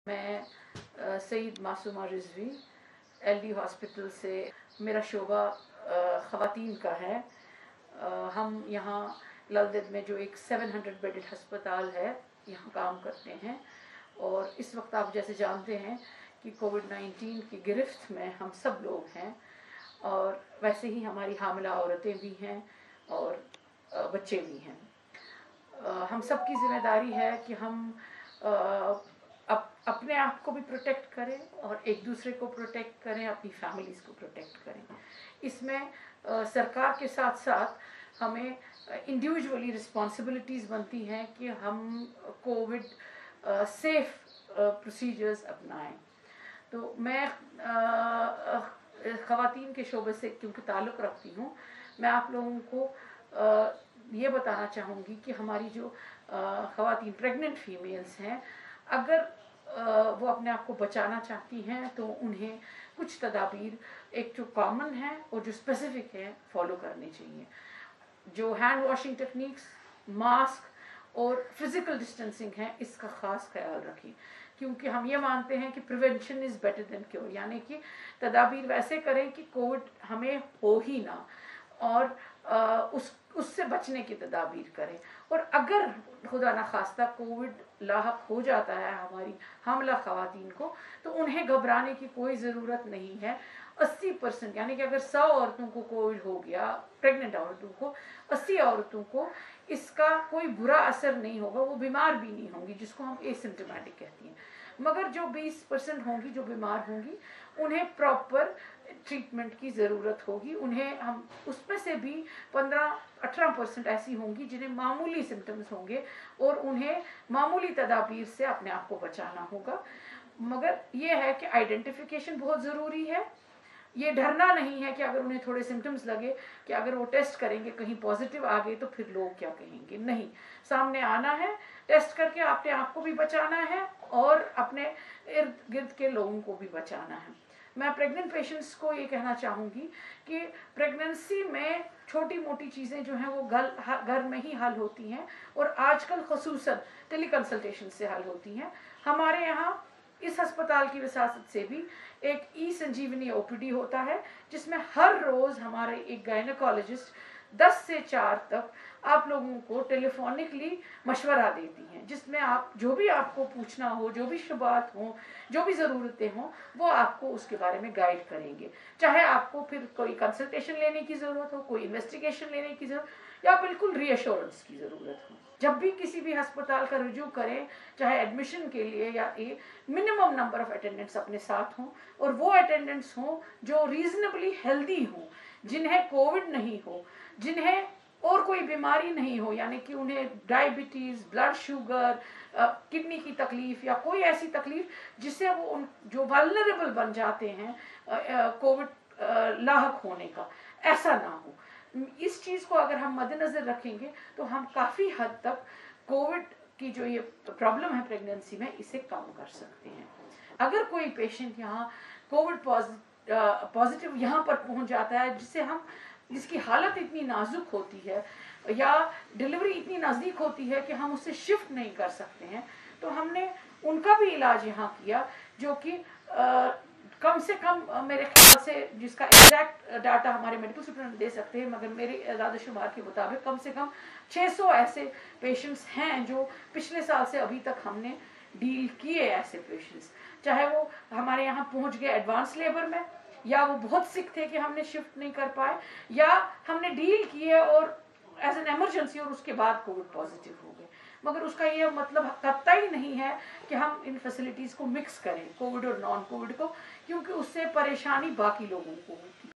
मैं Saeed Masuma Rizvi LD hospital से, मेरा शोबा ख़वातीन का है। हम यहाँ ललदेद में जो एक 700 बेडेड अस्पताल है, यहाँ काम करते हैं। और इस वक्त आप जैसे जानते हैं कि कोविड-19 की गिरफ्त में हम सब लोग हैं, और वैसे ही हमारी हामिला औरतें भी हैं और बच्चे भी हैं। हम सब की ज़िम्मेदारी है कि हम अपने आप को भी प्रोटेक्ट करें और एक दूसरे को प्रोटेक्ट करें, अपनी फैमिलीज़ को प्रोटेक्ट करें। इसमें सरकार के साथ साथ हमें इंडिविजुअली रिस्पॉन्सिबिलिटीज़ बनती हैं कि हम कोविड सेफ प्रोसीजर्स अपनाएं। तो मैं ख़वातीन के शोबे से क्योंकि ताल्लुक़ रखती हूँ, मैं आप लोगों को ये बताना चाहूँगी कि हमारी जो ख़वातीन प्रेग्नेंट फीमेल्स हैं, अगर वो अपने आप को बचाना चाहती हैं तो उन्हें कुछ तदाबीर, एक जो कॉमन है और जो स्पेसिफिक है, फॉलो करनी चाहिए। जो हैंड वॉशिंग टेक्निक्स, मास्क और फिज़िकल डिस्टेंसिंग है, इसका ख़ास ख्याल रखें, क्योंकि हम ये मानते हैं कि prevention is better than cure, यानी कि तदाबीर वैसे करें कि कोविड हमें हो ही ना, और उससे बचने की तदाबीर करें। और अगर खुदा न खास्ता कोविड लाहक हो जाता है हमारी हामिला ख़वातीन को, तो उन्हें घबराने की कोई ज़रूरत नहीं है। 80% यानी कि अगर 100 औरतों को कोविड हो गया, प्रेग्नेंट औरतों को, 80 औरतों को इसका कोई बुरा असर नहीं होगा, वो बीमार भी नहीं होंगी, जिसको हम एसिम्प्टोमेटिक कहती हैं। मगर जो 20% होंगी जो बीमार होंगी, उन्हें प्रॉपर ट्रीटमेंट की ज़रूरत होगी। उन्हें हम उसमें से भी 15-18% ऐसी होंगी जिन्हें मामूली सिम्टम्स होंगे और उन्हें मामूली तदाबीर से अपने आप को बचाना होगा। मगर ये है कि आइडेंटिफिकेशन बहुत ज़रूरी है। ये डरना नहीं है कि अगर उन्हें थोड़े सिम्टम्स लगे कि अगर वो टेस्ट करेंगे कहीं पॉजिटिव आ गए तो फिर लोग क्या कहेंगे। नहीं, सामने आना है, टेस्ट करके अपने आप को भी बचाना है और अपने इर्द गिर्द के लोगों को भी बचाना है। मैं प्रेग्नेंट पेशेंट्स को ये कहना चाहूँगी कि प्रेगनेंसी में छोटी मोटी चीज़ें जो हैं वो घर में ही हल होती हैं, और आजकल ख़ुसूसन टेली कंसल्टेशन से हल होती हैं। हमारे यहाँ इस अस्पताल की विसासत से भी एक ई-संजीवनी ओपीडी होता है, जिसमें हर रोज़ हमारे एक गायनेकोलॉजिस्ट 10 से 4 तक आप लोगों को टेलीफोनिकली मशवरा देती हैं, जिसमें आप जो भी आपको पूछना हो, जो भी शुबात हो, जो भी ज़रूरतें हों, वो आपको उसके बारे में गाइड करेंगे। चाहे आपको फिर कोई कंसल्टेशन लेने की ज़रूरत हो, कोई इन्वेस्टिगेशन लेने की ज़रूरत, या बिल्कुल रीअश्योरेंस की ज़रूरत हो। जब भी किसी भी अस्पताल का रुजू करें, चाहे एडमिशन के लिए या मिनिमम नंबर ऑफ अटेंडेंट्स अपने साथ हों, और वो अटेंडेंट्स हों जो रीजनेबली हेल्दी हों, जिन्हें कोविड नहीं हो, जिन्हें और कोई बीमारी नहीं हो, यानी कि उन्हें डायबिटीज़, ब्लड शुगर, किडनी की तकलीफ या कोई ऐसी तकलीफ जिससे वो जो वल्नरेबल बन जाते हैं कोविड लाहक होने का, ऐसा ना हो। इस चीज़ को अगर हम मद्देनज़र रखेंगे तो हम काफ़ी हद तक कोविड की जो ये प्रॉब्लम है प्रेगनेंसी में, इसे कम कर सकते हैं। अगर कोई पेशेंट यहाँ कोविड पॉजिटिव यहाँ पर पहुँच जाता है, जिसकी हालत इतनी नाजुक होती है या डिलीवरी इतनी नज़दीक होती है कि हम उससे शिफ्ट नहीं कर सकते हैं, तो हमने उनका भी इलाज यहाँ किया, जो कि कम से कम मेरे ख्याल से, जिसका एग्जैक्ट डाटा हमारे मेडिकल स्टूडेंट दे सकते हैं, मगर मेरे इरादा शुमार के मुताबिक कम से कम 600 ऐसे पेशेंट्स हैं जो पिछले साल से अभी तक हमने डील किए। ऐसे पेशेंट्स चाहे वो हमारे यहाँ पहुँच गए एडवांस लेबर में, या वो बहुत सिक थे कि हमने शिफ्ट नहीं कर पाए, या हमने डील किए और एज एन एमरजेंसी और उसके बाद कोविड पॉजिटिव हो गए। मगर उसका ये मतलब कतई नहीं है कि हम इन फैसिलिटीज़ को मिक्स करें, कोविड और नॉन कोविड को, क्योंकि उससे परेशानी बाकी लोगों को होती है।